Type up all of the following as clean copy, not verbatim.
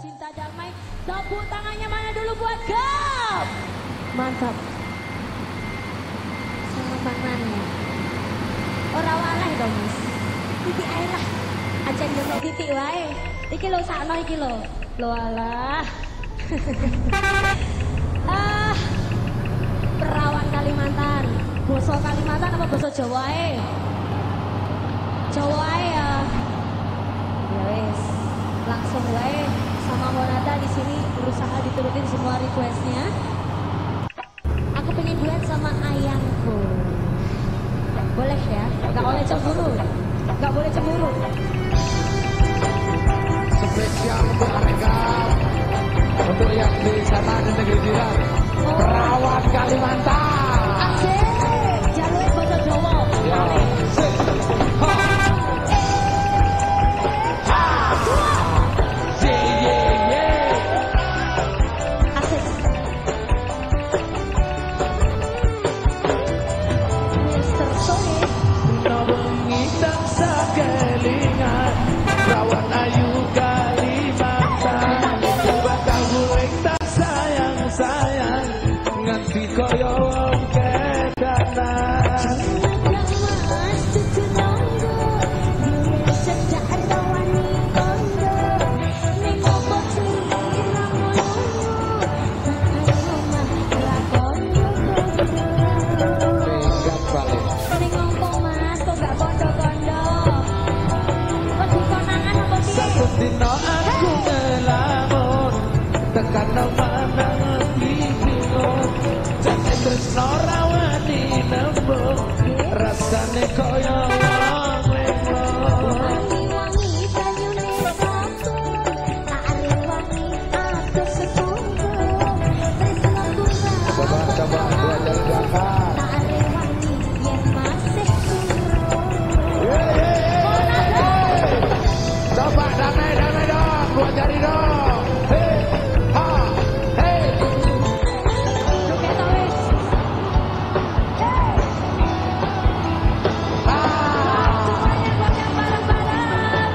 cinta damai. Tepuk tangannya mana dulu buat Gap. Mantap. Sama Bang Nani. Ora waleh dong Mas. Titik ae lah. Aja ndelok titik wae. Iki lho sakno iki lho. Lho alah. Perawan Kalimantan. Boso Kalimantan apa boso Jawa ae? Jawa ae ya. Ya wes. Langsung wae sama Monata di sini berusaha diturutin semua requestnya. Aku pengen duet sama ayangku. Boleh ya? Gak boleh cemburu. Gak boleh cemburu. Spesial untuk mereka, untuk yang di sana di negeri jiran. Perawan Kalimantan. Asik. Jalur bahasa Jawa. Ya. Perawan ayu Kalimantan, bakal guling tak sayang-sayang, nganti koyo wong kedanan. Dino aku ngelamun tekan mana bingung jane tresno rawani nembung rasane koyo wong wangi-wangi banyune ratu tak wangi aku setunggu tresno Coba dua jari belakang. tak wangi yen masih Coba damai dong, dua jari dong. Hei, ha, hei. Joget wis. Semuanya goyang bareng-bareng.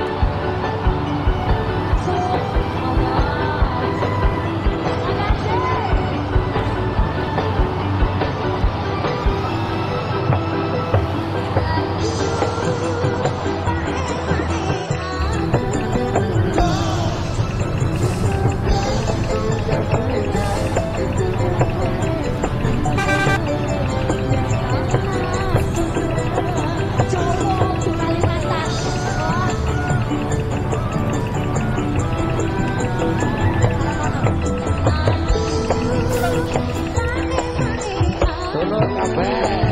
Turun kabeh.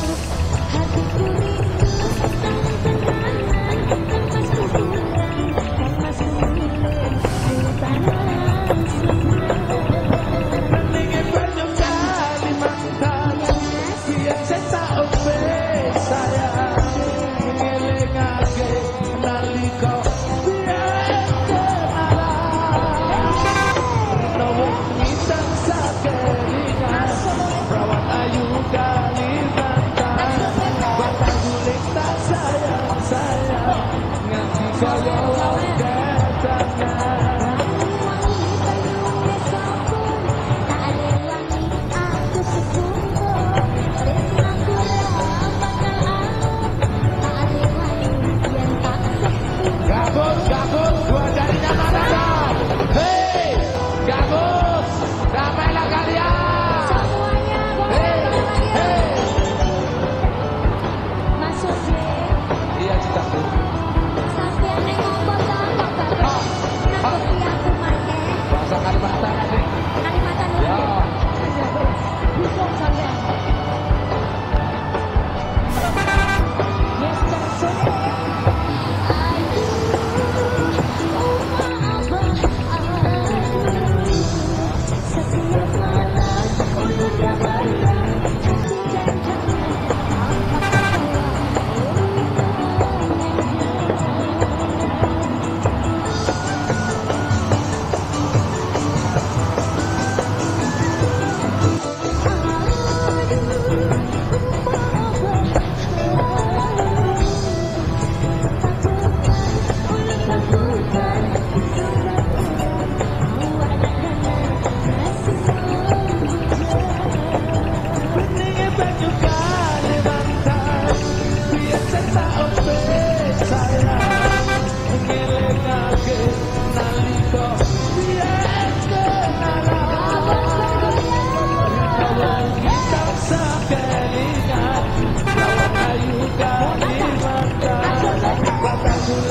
Ningin banyu Kalimantan, biar saya obe sayang, ngelingake nalika biar kenalan. Rino wengi tansah kelingan, perawan ayu Kalimantan, bakal guling tak sayang-sayang, nganti koyo wong kedanan. Gabus, dua jarinya mana dong? Hei, gabus, damailah kalian. Semuanya Hei, hei. Masuk sih. Iya, cita. Sampai nengok kota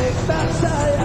tak sayang.